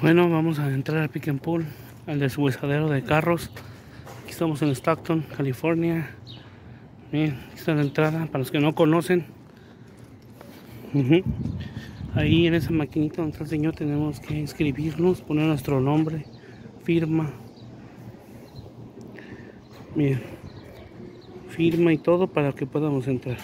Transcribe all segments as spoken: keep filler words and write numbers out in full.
Bueno, vamos a entrar al Pick and Pull, al deshuesadero de carros. Aquí estamos en Stockton, California. Bien, aquí está la entrada para los que no conocen. Uh-huh. Ahí en esa maquinita donde está el señor tenemos que inscribirnos, poner nuestro nombre, firma. Bien, firma y todo para que podamos entrar.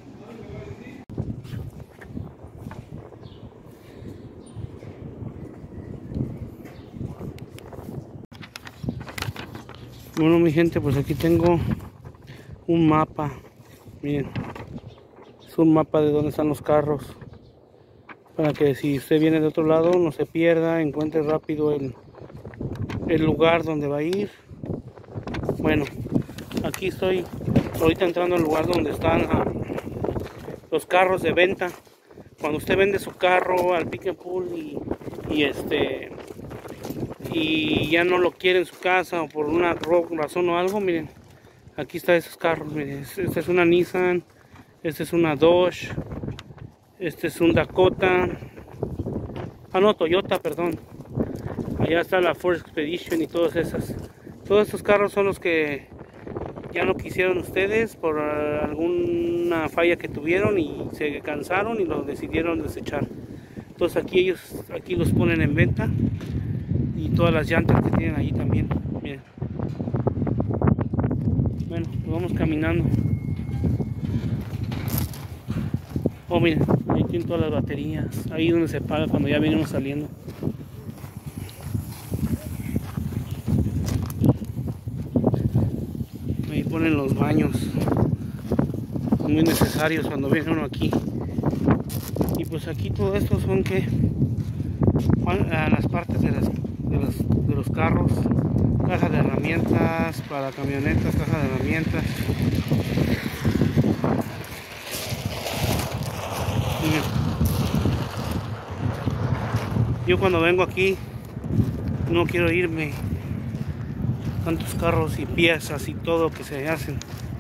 Bueno, mi gente, pues aquí tengo un mapa. Miren, es un mapa de dónde están los carros, para que si usted viene de otro lado no se pierda, encuentre rápido el, el lugar donde va a ir. Bueno, aquí estoy ahorita entrando al lugar donde están uh, los carros de venta. Cuando usted vende su carro al Pick and Pull y, y este y ya no lo quiere en su casa o por una razón o algo, miren, aquí están esos carros. Miren, esta es una Nissan, esta es una Dodge, este es un Dakota, ah no, Toyota, perdón. Allá está la Ford Expedition y todas esas. Todos estos carros son los que ya no quisieron ustedes por alguna falla que tuvieron y se cansaron y los decidieron desechar. Entonces aquí ellos aquí los ponen en venta. Y todas las llantas que tienen ahí también. Miren. Bueno, pues vamos caminando. Oh, miren, ahí tienen todas las baterías. Ahí es donde se paga cuando ya venimos saliendo. Ahí ponen los baños. Son muy necesarios cuando viene uno aquí. Y pues aquí todo esto son que a las partes de las De los, de los carros, caja de herramientas para camionetas, caja de herramientas. Miren. Yo cuando vengo aquí no quiero irme, tantos carros y piezas y todo que se hacen.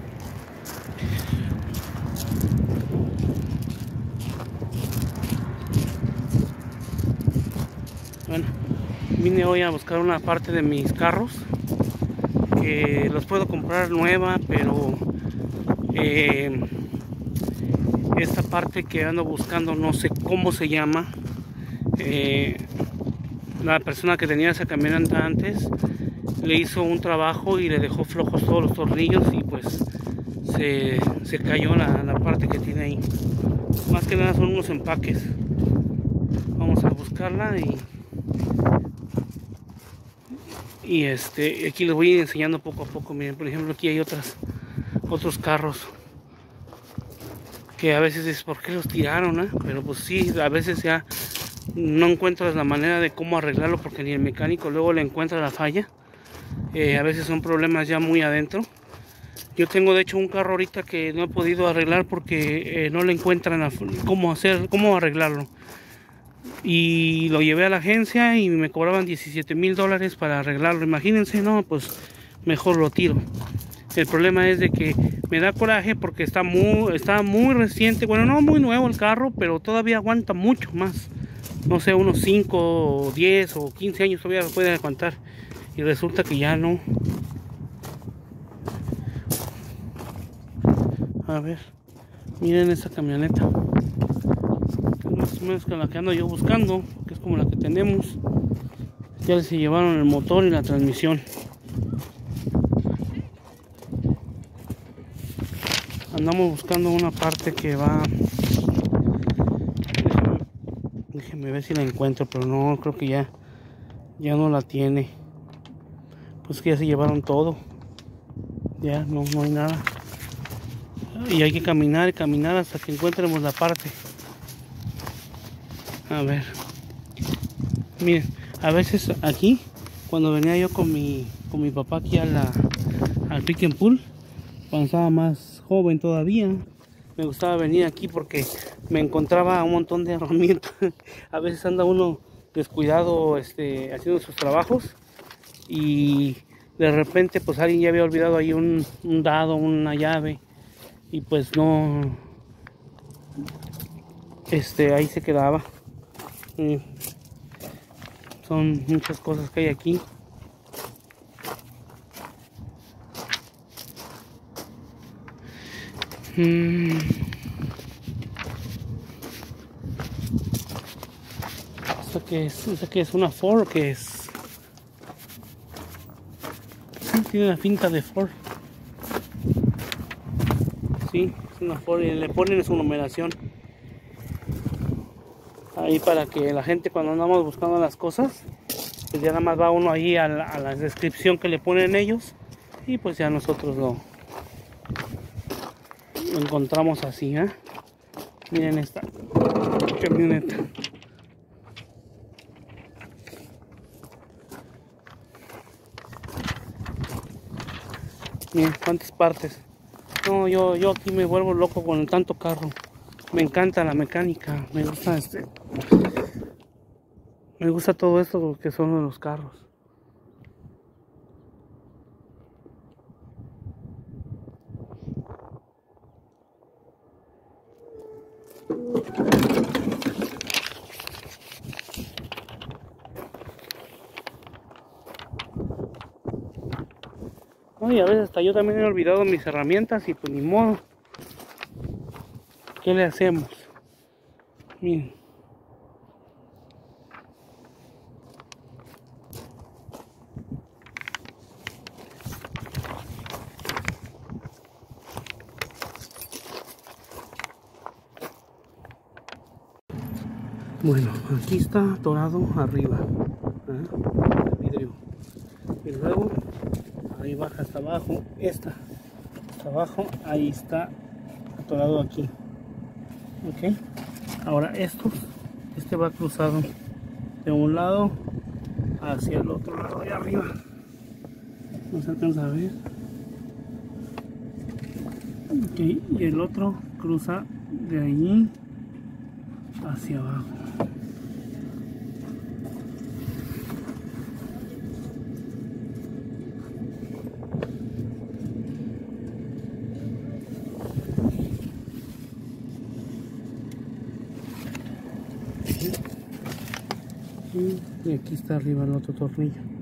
Bueno, vine hoy a buscar una parte de mis carros que los puedo comprar nueva, pero eh, esta parte que ando buscando no sé cómo se llama. Eh, la persona que tenía esa camioneta antes le hizo un trabajo y le dejó flojos todos los tornillos y pues se, se cayó la, la parte que tiene ahí. Más que nada son unos empaques. Vamos a buscarla y Y este, aquí les voy a ir enseñando poco a poco. Miren, por ejemplo, aquí hay otras, otros carros que a veces es ¿por qué los tiraron? Eh? Pero pues sí, a veces ya no encuentras la manera de cómo arreglarlo porque ni el mecánico luego le encuentra la falla. Eh, a veces son problemas ya muy adentro. Yo tengo de hecho un carro ahorita que no he podido arreglar porque eh, no le encuentran a, cómo hacer, cómo arreglarlo. Y lo llevé a la agencia y me cobraban diecisiete mil dólares para arreglarlo. Imagínense, no, pues mejor lo tiro. El problema es de que me da coraje porque está muy, está muy reciente. Bueno, no muy nuevo el carro, pero todavía aguanta mucho más. No sé, unos cinco, diez o quince años todavía lo puede aguantar. Y resulta que ya no. A ver, miren esta camioneta. Más o menos con la que ando yo buscando, que es como la que tenemos. Ya se llevaron el motor y la transmisión. Andamos buscando una parte que va. Déjeme, déjeme ver si la encuentro, pero no, creo que ya ya no la tiene. Pues que ya se llevaron todo. Ya no, no hay nada. Y hay que caminar y caminar hasta que encontremos la parte. A ver, miren, a veces aquí cuando venía yo con mi con mi papá aquí a la, al Pick and Pull, cuando estaba más joven todavía, me gustaba venir aquí porque me encontraba un montón de herramientas. A veces anda uno descuidado este, haciendo sus trabajos y de repente pues alguien ya había olvidado ahí un, un dado, una llave y pues no, este, ahí se quedaba. Son muchas cosas que hay aquí. Mm. ¿Esta qué es? ¿Esta qué es? ¿Una Ford o qué es? Sí, tiene la finta de Ford. Sí, es una Ford y le ponen su numeración. Ahí para que la gente, cuando andamos buscando las cosas, pues ya nada más va uno ahí a la, a la descripción que le ponen ellos y pues ya nosotros lo, lo encontramos así, ¿eh? Miren esta camioneta. Miren cuántas partes. No, yo, yo aquí me vuelvo loco con tanto carro. Me encanta la mecánica, me gusta este, me gusta todo esto que son los carros. No, y a veces hasta yo también he olvidado mis herramientas y pues ni modo. ¿Qué le hacemos? Miren. Bueno, aquí está atorado arriba, ¿eh? El vidrio. Y luego ahí baja hasta abajo, esta hasta abajo, ahí está atorado aquí. Ok, ahora estos, este va cruzado de un lado hacia el otro lado de arriba. No se alcanza a ver. Ok, y el otro cruza de allí hacia abajo. Y aquí está arriba el otro tornillo.